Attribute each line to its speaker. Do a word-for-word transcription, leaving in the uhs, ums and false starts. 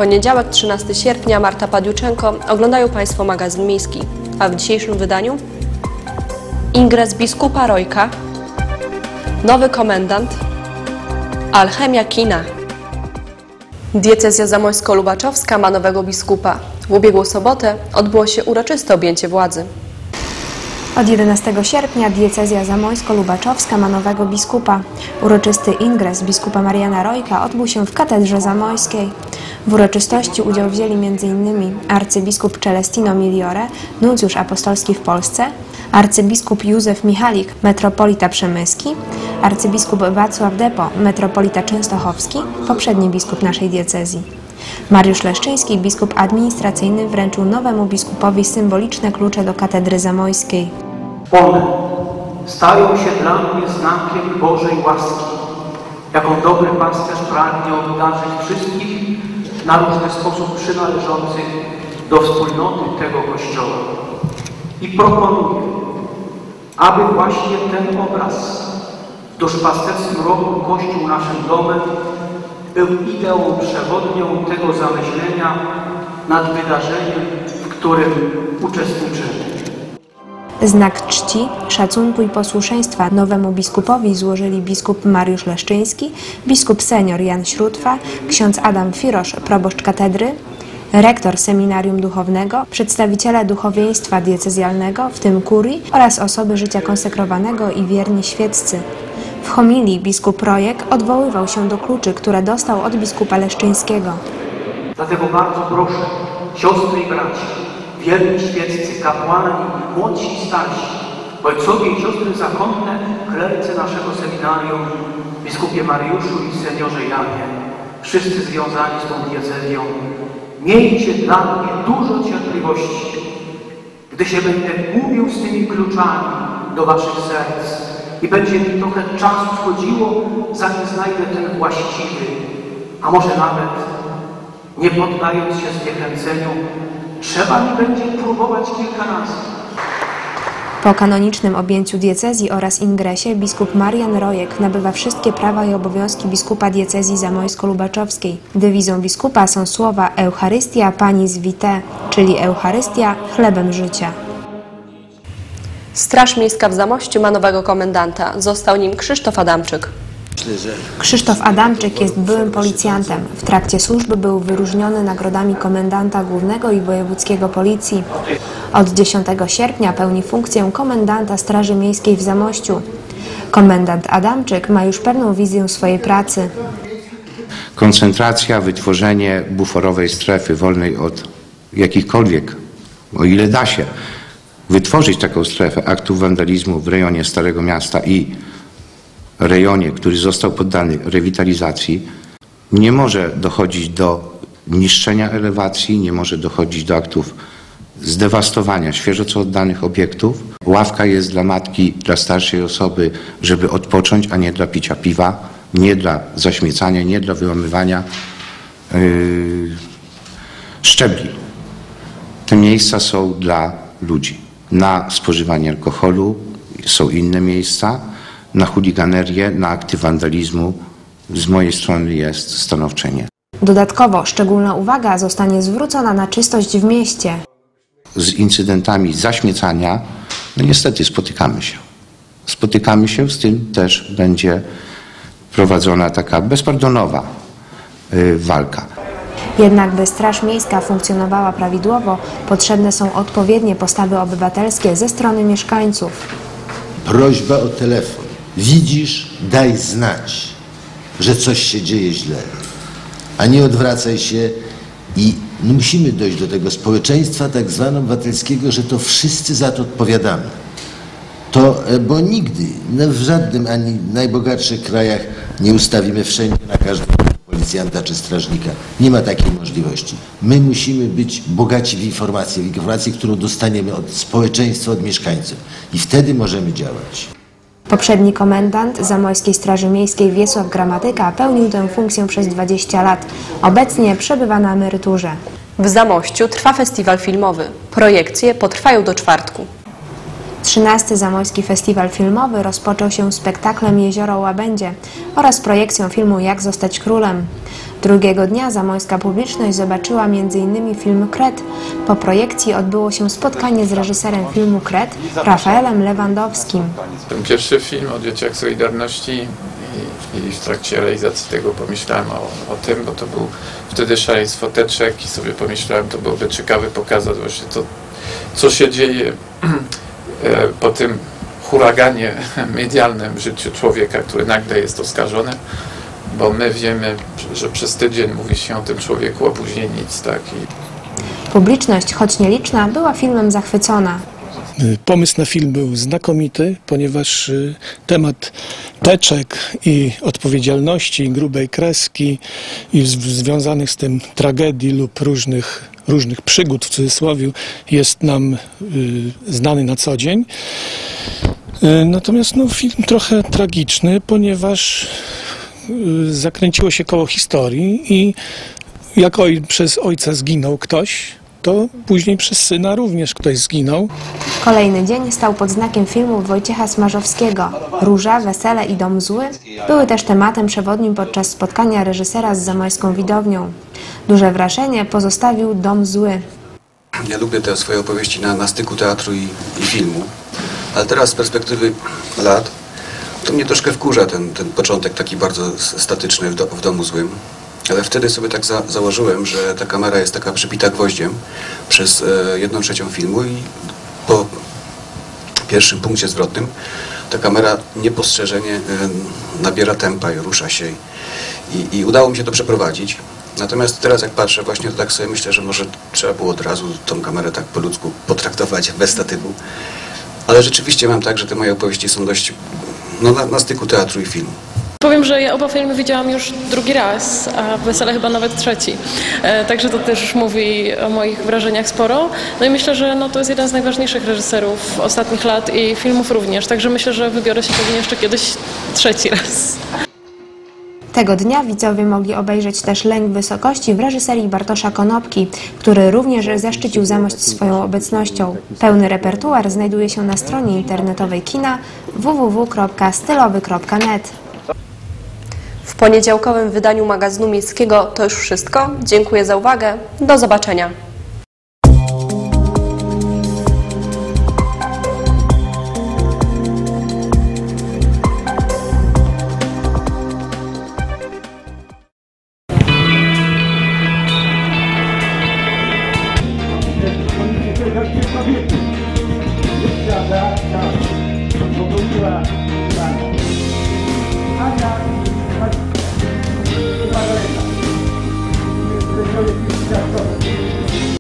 Speaker 1: Poniedziałek, trzynastego sierpnia, Marta Padiuczenko. Oglądają Państwo magazyn miejski. A w dzisiejszym wydaniu ingres biskupa Rojka, nowy komendant, alchemia kina. Diecezja zamojsko-lubaczowska ma nowego biskupa. W ubiegłą sobotę odbyło się uroczyste objęcie władzy.
Speaker 2: Od jedenastego sierpnia diecezja zamojsko-lubaczowska ma nowego biskupa. Uroczysty ingres biskupa Mariana Rojka odbył się w katedrze zamojskiej. W uroczystości udział wzięli między innymi arcybiskup Celestino Migliore, nuncjusz apostolski w Polsce, arcybiskup Józef Michalik, metropolita przemyski, arcybiskup Wacław Depo, metropolita częstochowski, poprzedni biskup naszej diecezji. Mariusz Leszczyński, biskup administracyjny, wręczył nowemu biskupowi symboliczne klucze do katedry zamojskiej.
Speaker 3: One stają się dla mnie znakiem Bożej łaski, jaką dobry pasterz pragnie obdarzyć wszystkich na różny sposób przynależących do wspólnoty tego Kościoła. I proponuję, aby właśnie ten obraz w duszpasterskim roku Kościół naszym domem był ideą przewodnią tego zamyślenia nad wydarzeniem, w którym uczestniczymy.
Speaker 2: Znak czci, szacunku i posłuszeństwa nowemu biskupowi złożyli biskup Mariusz Leszczyński, biskup senior Jan Śrótwa, ksiądz Adam Firosz, proboszcz katedry, rektor seminarium duchownego, przedstawiciele duchowieństwa diecezjalnego, w tym kurii, oraz osoby życia konsekrowanego i wierni świeccy. W homilii biskup Rojek odwoływał się do kluczy, które dostał od biskupa Leszczyńskiego.
Speaker 3: Dlatego bardzo proszę, siostry i bracia, wierni świeccy, kapłani, młodsi i starsi, ojcowie i siostry zakonne, klerycy naszego seminarium, biskupie Mariuszu i seniorze Janie, wszyscy związani z tą diecezją, miejcie dla mnie dużo cierpliwości, gdy się będę mówił z tymi kluczami do waszych serc i będzie mi trochę czasu schodziło, zanim znajdę ten właściwy, a może nawet, nie poddając się zniechęceniu, trzeba mi będzie próbować kilka razy.
Speaker 2: Po kanonicznym objęciu diecezji oraz ingresie biskup Marian Rojek nabywa wszystkie prawa i obowiązki biskupa diecezji zamojsko-lubaczowskiej. Dewizą biskupa są słowa Eucharystia Panis Vitae, czyli Eucharystia chlebem życia.
Speaker 1: Straż Miejska w Zamościu ma nowego komendanta. Został nim Krzysztof Adamczyk.
Speaker 2: Krzysztof Adamczyk jest byłym policjantem. W trakcie służby był wyróżniony nagrodami komendanta głównego i wojewódzkiego policji. Od dziesiątego sierpnia pełni funkcję komendanta Straży Miejskiej w Zamościu. Komendant Adamczyk ma już pewną wizję swojej pracy.
Speaker 4: Koncentracja, wytworzenie buforowej strefy wolnej od jakichkolwiek, o ile da się, wytworzyć taką strefę aktów wandalizmu w rejonie Starego Miasta i rejonie, który został poddany rewitalizacji, nie może dochodzić do niszczenia elewacji, nie może dochodzić do aktów zdewastowania świeżo co oddanych obiektów. Ławka jest dla matki, dla starszej osoby, żeby odpocząć, a nie dla picia piwa, nie dla zaśmiecania, nie dla wyłamywania yy, szczebli. Te miejsca są dla ludzi. Na spożywanie alkoholu są inne miejsca. Na chuliganerię, na akty wandalizmu z mojej strony jest stanowcze nie.
Speaker 2: Dodatkowo szczególna uwaga zostanie zwrócona na czystość w mieście.
Speaker 4: Z incydentami zaśmiecania, no niestety spotykamy się. Spotykamy się, z tym też będzie prowadzona taka bezpardonowa y, walka.
Speaker 2: Jednak by Straż Miejska funkcjonowała prawidłowo, potrzebne są odpowiednie postawy obywatelskie ze strony mieszkańców.
Speaker 5: Prośba o telefon. Widzisz, daj znać, że coś się dzieje źle, a nie odwracaj się i no musimy dojść do tego społeczeństwa tak zwanego obywatelskiego, że to wszyscy za to odpowiadamy. To, bo nigdy, no w żadnym ani najbogatszych krajach nie ustawimy wszędzie na każdego policjanta czy strażnika. Nie ma takiej możliwości. My musimy być bogaci w informacje, w informacje, którą dostaniemy od społeczeństwa, od mieszkańców i wtedy możemy działać.
Speaker 2: Poprzedni komendant Zamojskiej Straży Miejskiej Wiesław Gramatyka pełnił tę funkcję przez dwadzieścia lat. Obecnie przebywa na emeryturze.
Speaker 1: W Zamościu trwa festiwal filmowy. Projekcje potrwają do czwartku.
Speaker 2: trzynasty Zamojski Festiwal Filmowy rozpoczął się spektaklem Jezioro Łabędzie oraz projekcją filmu Jak zostać królem. Drugiego dnia zamojska publiczność zobaczyła między innymi film Kret. Po projekcji odbyło się spotkanie z reżyserem filmu Kret, Rafaelem Lewandowskim.
Speaker 6: Ten pierwszy film o dzieciach Solidarności i, i w trakcie realizacji tego pomyślałem o, o tym, bo to był wtedy szaleństwo teczek i sobie pomyślałem, to byłoby ciekawe pokazać właśnie to, co się dzieje po tym huraganie medialnym w życiu człowieka, który nagle jest oskarżony, bo my wiemy, że przez tydzień mówi się o tym człowieku, a później nic, tak? I...
Speaker 2: Publiczność, choć nieliczna, była filmem zachwycona.
Speaker 7: Pomysł na film był znakomity, ponieważ temat teczek i odpowiedzialności, grubej kreski i związanych z tym tragedii lub różnych, różnych przygód w cudzysłowie jest nam znany na co dzień. Natomiast no, film trochę tragiczny, ponieważ zakręciło się koło historii i jak oj, przez ojca zginął ktoś, to później przez syna również ktoś zginął.
Speaker 2: Kolejny dzień stał pod znakiem filmu Wojciecha Smarzowskiego. Róża, Wesele i Dom Zły były też tematem przewodnim podczas spotkania reżysera z zamojską widownią. Duże wrażenie pozostawił Dom Zły.
Speaker 8: Ja lubię te swoje opowieści na, na styku teatru i, i filmu, ale teraz z perspektywy lat to mnie troszkę wkurza ten, ten początek taki bardzo statyczny w, do, w Domu Złym. Ale wtedy sobie tak za, założyłem, że ta kamera jest taka przypita gwoździem przez e, jedną trzecią filmu i po pierwszym punkcie zwrotnym ta kamera niepostrzeżenie e, nabiera tempa i rusza się i, i udało mi się to przeprowadzić. Natomiast teraz jak patrzę właśnie, to tak sobie myślę, że może trzeba było od razu tą kamerę tak po ludzku potraktować bez statywu. Ale rzeczywiście mam tak, że te moje opowieści są dość no, na, na styku teatru i filmu.
Speaker 9: Powiem, że ja oba filmy widziałam już drugi raz, a Wesele chyba nawet trzeci. E, także to też mówi o moich wrażeniach sporo. No i myślę, że no, to jest jeden z najważniejszych reżyserów ostatnich lat i filmów również. Także myślę, że wybiorę się pewnie jeszcze kiedyś trzeci raz.
Speaker 2: Tego dnia widzowie mogli obejrzeć też Lęk wysokości w reżyserii Bartosza Konopki, który również zaszczycił Zamość swoją obecnością. Pełny repertuar znajduje się na stronie internetowej kina w w w kropka stylowy kropka net.
Speaker 1: W poniedziałkowym wydaniu magazynu miejskiego to już wszystko. Dziękuję za uwagę. Do zobaczenia.
Speaker 10: Thank you.